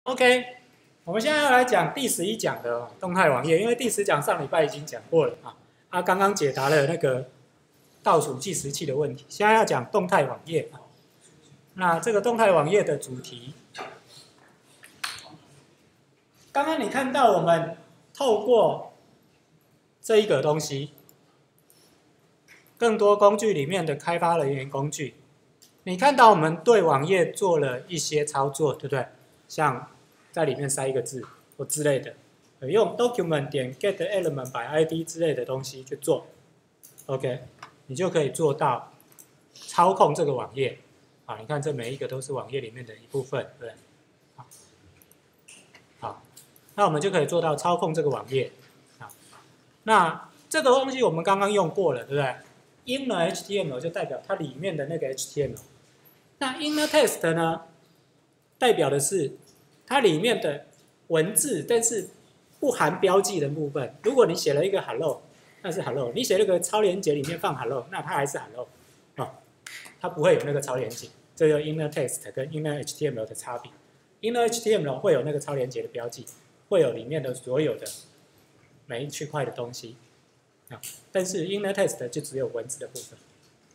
OK，我们现在要来讲第11讲的动态网页，因为第10讲上礼拜已经讲过了啊，刚刚解答了那个倒数计时器的问题，现在要讲动态网页啊。那这个动态网页的主题，刚刚你看到我们透过这一个东西，更多工具里面的开发人员工具，你看到我们对网页做了一些操作，对不对？像在里面塞一个字或之类的，用 document 点 get element by ID 之类的东西去做 ，OK， 你就可以做到操控这个网页啊。你看这每一个都是网页里面的一部分，对不对？好，那我们就可以做到操控这个网页啊。那这个东西我们刚刚用过了，对不对 ？Inner HTML 就代表它里面的那个 HTML， 那 Inner Text 呢，代表的是它里面的文字，但是不含标记的部分。如果你写了一个 hello， 那是 hello； 你写那个超连结里面放 hello， 那它还是 hello 它不会有那个超连结。这就是 inner text 跟 inner HTML 的差别。inner HTML 会有那个超连结的标记，会有里面的所有的每一区块的东西但是 inner text 就只有文字的部分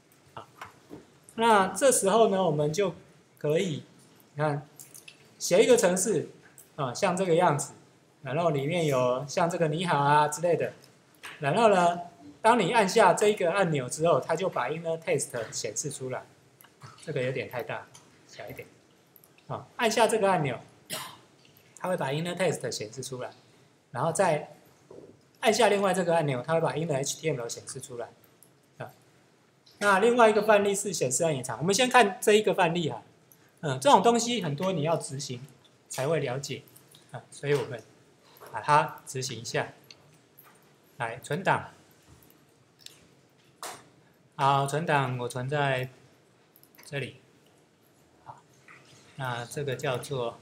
那这时候呢，我们就可以你看写一个程式像这个样子，然后里面有像这个你好啊之类的，然后呢，当你按下这个按钮之后，它就把 inner text 显示出来。这个有点太大，小一点。按下这个按钮，它会把 inner text 显示出来，然后再按下另外这个按钮，它会把 inner HTML 显示出来。那另外一个范例是显示按隐藏。我们先看这一个范例这种东西很多你要执行才会了解所以我们把它执行一下。来存档，好，存档我存在这里。好，那这个叫做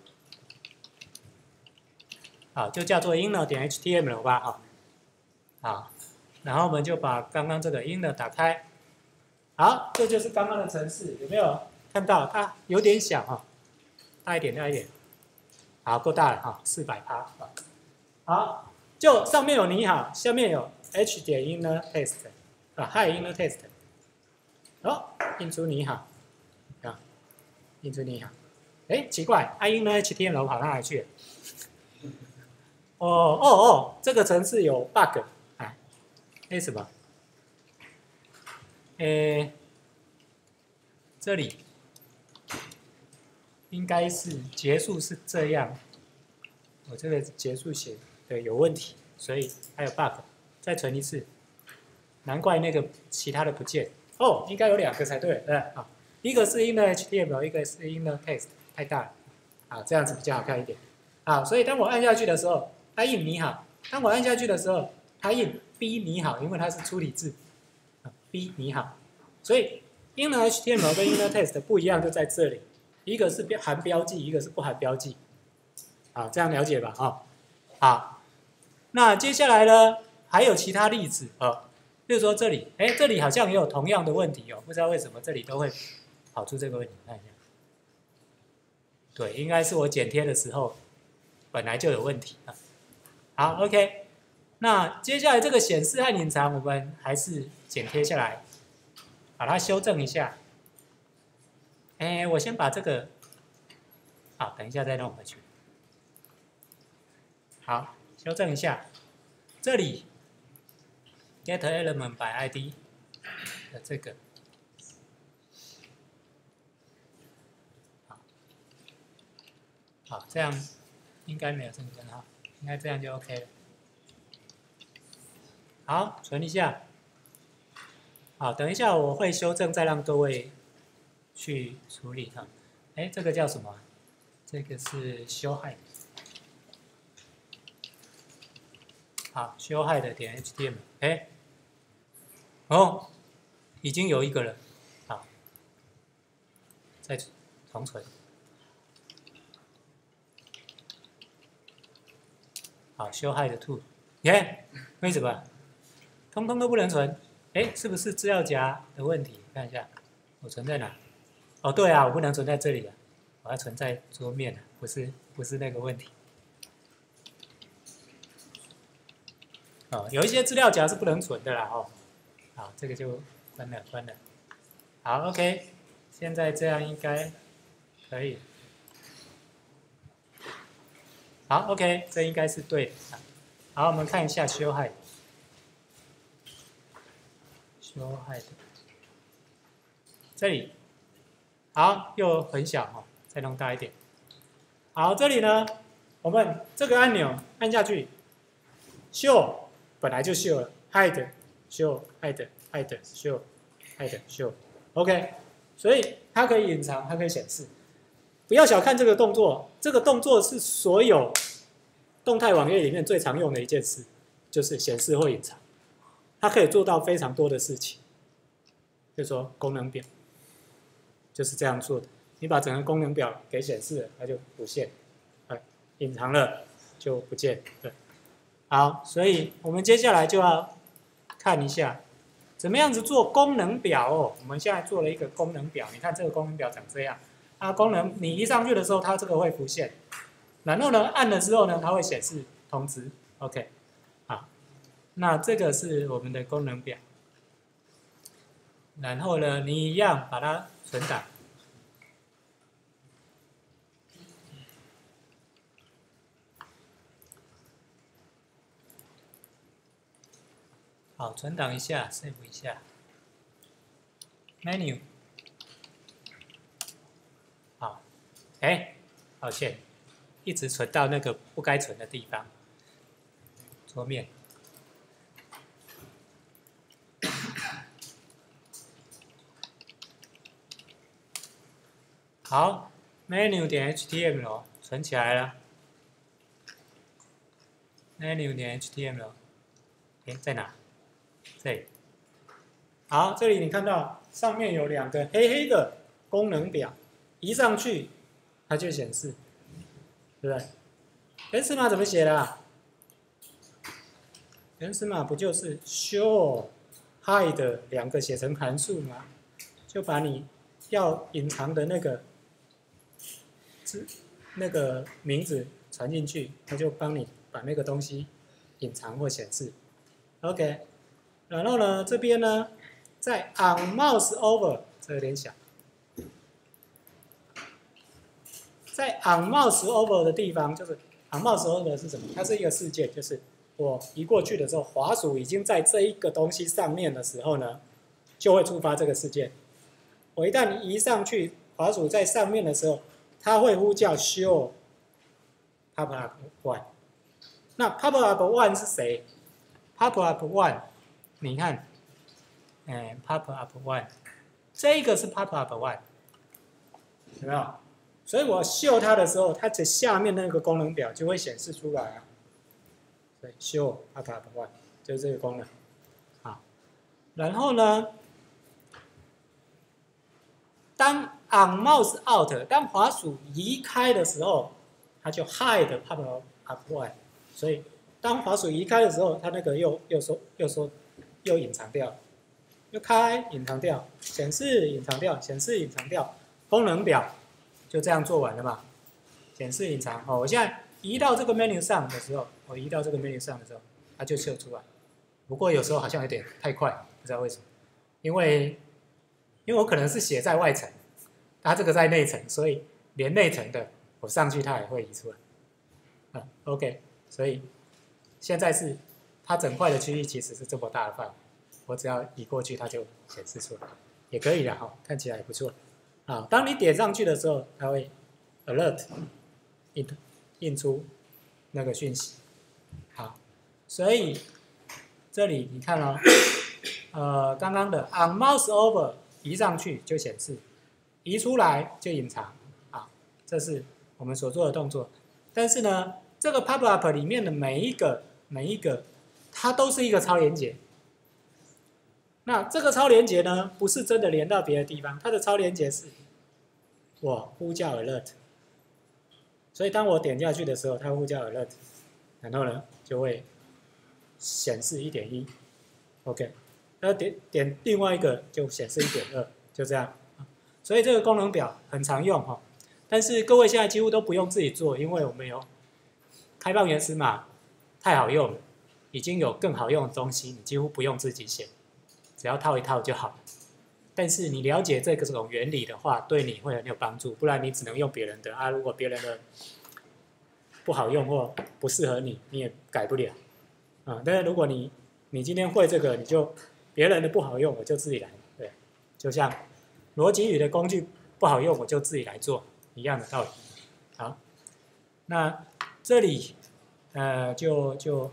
就叫做 inner 点 HTML 吧好，然后我们就把刚刚这个 inner 打开。好，这就是刚刚的程式，有没有看到？它有点小大一点，大一点。好，够大了400%。好，就上面有你好，下面有 h 点 inner text hi inner text。印出你好印出你好。奇怪，inner HTML 跑哪里去了？这个程式有 bug 什么？这里应该是结束是这样，我这个结束写的有问题，所以还有 bug， 再存一次，难怪那个其他的不见应该有2个才对，一个是 inner HTML， 一个是 inner text， 太大了这样子比较好看一点所以当我按下去的时候，它印你好；当我按下去的时候，它印 B 你好，因为它是粗体字B 你好，所以 inner HTML 跟 inner text 不一样，就在这里，一个是含标记，一个是不含标记。这样了解吧？好，那接下来呢，还有其他例子比如说这里，这里好像也有同样的问题不知道为什么这里都会跑出这个问题，看一下。对，应该是我剪贴的时候本来就有问题好 ，OK。那接下来这个显示和隐藏，我们还是剪贴下来，把它修正一下。我先把这个，等一下再弄回去。好，修正一下，这里 get element by ID 的这个，好，这样应该没有增加应该这样就 OK 了。好，存一下。好，等一下我会修正，再让各位去处理这个叫什么？这个是修害。好，修害的点 HTML， 已经有一个了。好，再重存。好，修害的 to， 为什么？通通都不能存，是不是资料夹的问题？看一下，我存在哪？对我不能存在这里我要存在桌面不是不是那个问题。哦，有一些资料夹是不能存的啦，哦，好，这个就关了。好 ，OK， 现在这样应该可以。好 ，OK， 这应该是对的。好，我们看一下 show height， 这里，好，又很小哈，再弄大一点。好，这里呢，我们这个按钮按下去 ，show 本来就 show 了 ，hide show hide show hide show，OK， 所以它可以隐藏，它可以显示。不要小看这个动作，这个动作是所有动态网页里面最常用的一件事，就是显示或隐藏。它可以做到非常多的事情，就是说功能表就是这样做的。你把整个功能表给显示了，它就浮现；隐藏了就不见。对，好，所以我们接下来就要看一下怎么样子做功能表哦。我们现在做了一个功能表，你看这个功能表长这样。它功能你一上去的时候，它这个会浮现，然后呢按了之后呢，它会显示通知。OK， 好，那这个是我们的功能表。然后呢，你一样把它存档。好，存档一下 ，save 一下 ，menu。好，抱歉，一直存到那个不该存的地方。桌面。好 ，menu 点 html 存起来了。menu 点 html， 在哪？这里。好，这里你看到上面有两个黑黑的功能表，移上去它就显示，对不对？原始码怎么写的啊？原始码不就是 show hide 两个写成函数吗？就把你要隐藏的那个名字传进去，它就帮你把那个东西隐藏或显示。OK， 然后呢，这边呢，在 on mouse over， 这有点小，在 on mouse over 的地方，就是 on mouse over 是什么？它是一个事件，就是我移过去的时候，滑鼠已经在这一个东西上面的时候呢，就会触发这个事件。我一旦移上去，滑鼠在上面的时候，它会呼叫 show pop up one。那 pop up one 是谁 ？pop up one， 你看，pop up one， 这个是 pop up one， 有没有？所以我秀它的时候，它的下面那个功能表就会显示出来啊。所以 show pop up one 就是这个功能。好，然后呢，当 on mouse out， 当滑鼠移开的时候，它就 hide pop up one。所以当滑鼠移开的时候，它那个又隐藏掉，又开隐藏掉，显示隐藏掉，显示隐藏掉，功能表就这样做完了嘛？显示隐藏哦，我现在移到这个 menu 上的时候，它就秀出来。不过有时候好像有点太快，不知道为什么，因为我可能是写在外层，它这个在内层，所以连内层的我上去它也会移出来。OK， 所以现在是它整块的区域其实是这么大的范围，我只要移过去它就显示出来，也可以的哈，看起来也不错。啊，当你点上去的时候，它会 alert 印出那个讯息。好，所以这里你看哦，刚刚的 on mouse over 移上去就显示，移出来就隐藏。啊，这是我们所做的动作。但是呢，这个 pop up 里面的每一个，它都是一个超连结。那这个超连结呢，不是真的连到别的地方，它的超连结是我呼叫 alert， 所以当我点下去的时候，它呼叫 alert， 然后呢就会显示 1.1， OK， 那点另外一个就显示 1.2， 就这样。所以这个功能表很常用哈。 但是各位现在几乎都不用自己做，因为我们有开放原始码，太好用了，已经有更好用的东西，你几乎不用自己写，只要套一套就好了。但是你了解这种原理的话，对你会很有帮助，不然你只能用别人的啊。如果别人的不好用或不适合你，你也改不了啊。但是如果你今天会这个，你就别人的不好用，我就自己来，对，就像逻辑语的工具不好用，我就自己来做，一样的道理。好，那这里就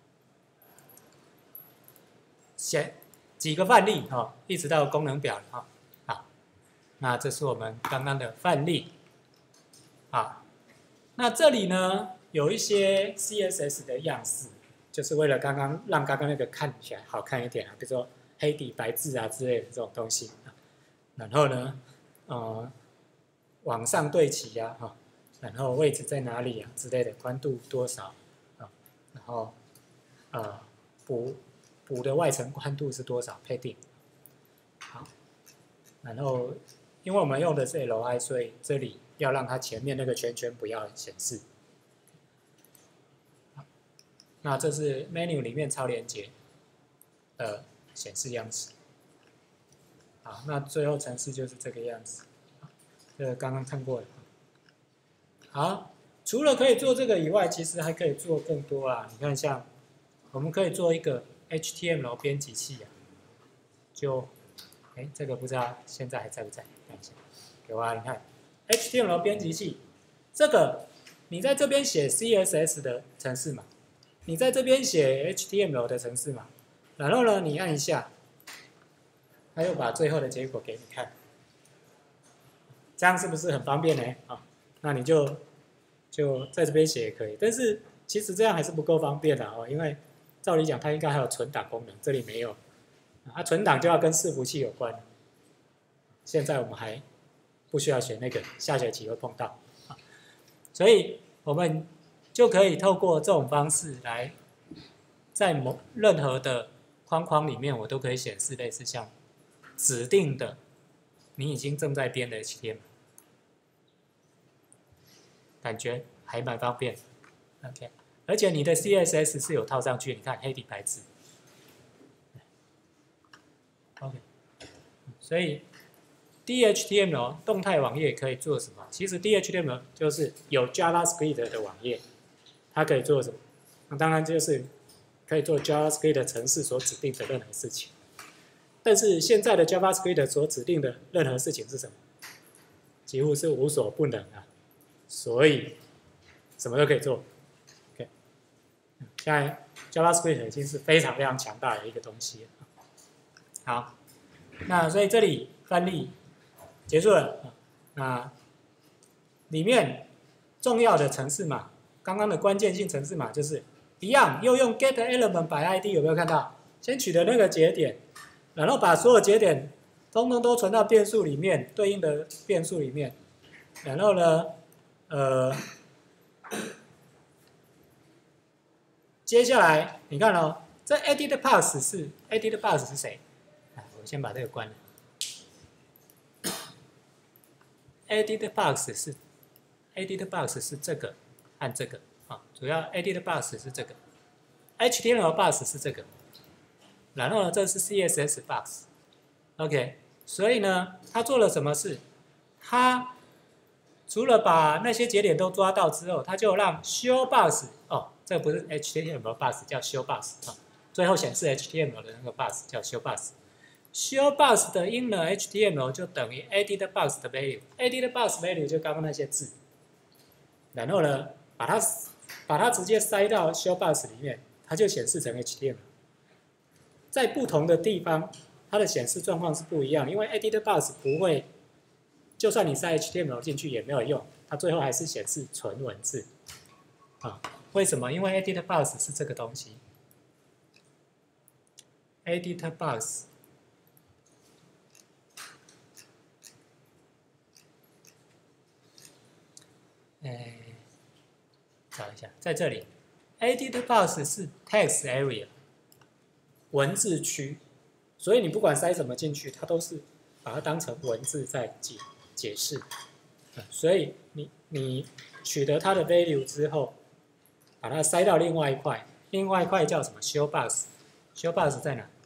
写几个范例哈，一直到功能表哈。好，那这是我们刚刚的范例。好，那这里呢有一些 CSS 的样式，就是为了让刚刚那个看起来好看一点啊，比如说黑底白字啊之类的这种东西。然后呢，往上对齐啊，哈，然后位置在哪里啊之类的，宽度多少啊，然后补的外层宽度是多少配定。好，然后因为我们用的是 li， 所以这里要让它前面那个圈圈不要显示。那这是 menu 里面超连结的显示样式。好，那最后程式就是这个样子，这个刚刚看过了。好，除了可以做这个以外，其实还可以做更多啊。你看，像我们可以做一个 HTML 编辑器啊，就，这个不知道现在还在不在？看一下，有啊，你看 HTML 编辑器，这个你在这边写 CSS 的程式码，你在这边写 HTML 的程式码，然后呢，你按一下，它又把最后的结果给你看，这样是不是很方便呢？啊，那你就在这边写也可以，但是其实这样还是不够方便的哦，因为照理讲它应该还有存档功能，这里没有，存档就要跟伺服器有关，现在我们还不需要学那个，下学期会碰到，所以我们就可以透过这种方式来，在任何的框框里面，我都可以显示类似像指定的你已经正在编的 HTML， 感觉还蛮方便。OK， 而且你的 CSS 是有套上去，你看黑底白字。OK， 所以 DHTML 动态网页可以做什么？其实 DHTML 就是有 JavaScript 的网页，它可以做什么？那当然就是可以做 JavaScript 程式所指定的任何事情。但是现在的 JavaScript 所指定的任何事情是什么？几乎是无所不能啊，所以什么都可以做。OK， 现在 JavaScript 已经是非常非常强大的一个东西了。好，那所以这里范例结束了。那里面重要的程式码，刚刚的关键性程式码就是一样，又用 getElement by ID， 有没有看到？先取得那个节点。然后把所有节点通通都存到变数里面，对应的变数里面。然后呢，接下来你看哦，这 edit path 是谁？我先把这个关了。edit path 是这个和这个啊，主要 edit path 是这个 ，HTML path 是这个。然后呢，这是 CSS box，OK， 所以呢，他做了什么事？他除了把那些节点都抓到之后，他就让 show box， 哦，这个不是 HTML box， 叫 show box 啊，最后显示 HTML 的那个 box 叫 show box。show box 的 inner HTML 就等于 edit box 的 value，edit box value 就刚刚那些字，然后呢，把它直接塞到 show box 里面，它就显示成 HTML。在不同的地方，它的显示状况是不一样，因为 edit box 不会，就算你塞 HTML 进去也没有用，它最后还是显示纯文字。啊，为什么？因为 edit box 是这个东西。edit box， 找一下，在这里 ，edit box 是 text area。文字区，所以你不管塞什么进去，它都是把它当成文字在解释。 所以你取得它的 value 之后，把它塞到另外一块，另外一块叫什么 show box？show box 在哪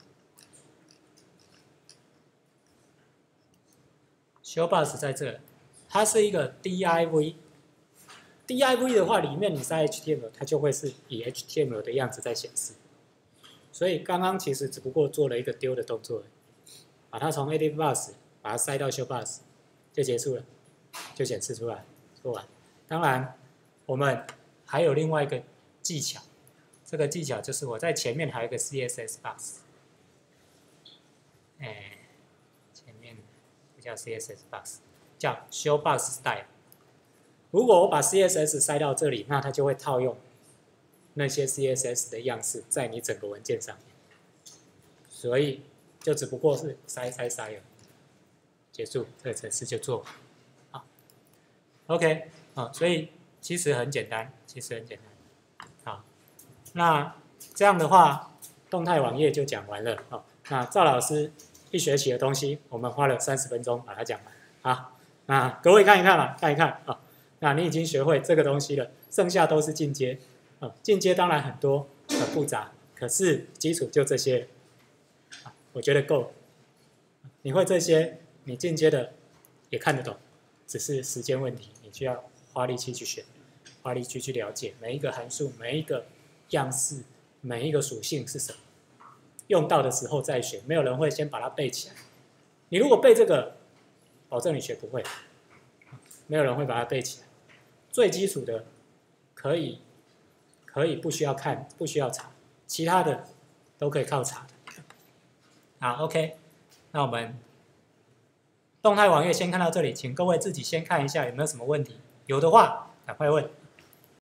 ？show box 在这，它是一个 div。div 的话，里面你塞 HTML， 它就会是以 HTML 的样子在显示。所以刚刚其实只不过做了一个丢的动作，把它从 edit box 把它塞到 show box 就结束了，就显示出来，做完。当然，我们还有另外一个技巧，这个技巧就是我在前面还有一个 CSS box， 前面不叫 CSS box， 叫 show box style。如果我把 CSS 塞到这里，那它就会套用那些 CSS 的样式在你整个文件上面，所以就只不过是塞了，结束，这个程式就做完。好 ，OK 啊，所以其实很简单，好，那这样的话，动态网页就讲完了啊。那赵老师一学期的东西，我们花了30分钟把它讲完啊。那各位看一看嘛，看一看啊。那你已经学会这个东西了，剩下都是进阶。进阶当然很多很复杂，可是基础就这些，我觉得够了。你会这些，你进阶的也看得懂，只是时间问题，你需要花力气去学，花力气去了解每一个函数、每一个样式、每一个属性是什么，用到的时候再学。没有人会先把它背起来。你如果背这个，保证你学不会，没有人会把它背起来。最基础的可以不需要看，不需要查，其他的都可以靠查的。好 ，OK， 那我们动态网页先看到这里，请各位自己先看一下有没有什么问题，有的话赶快问。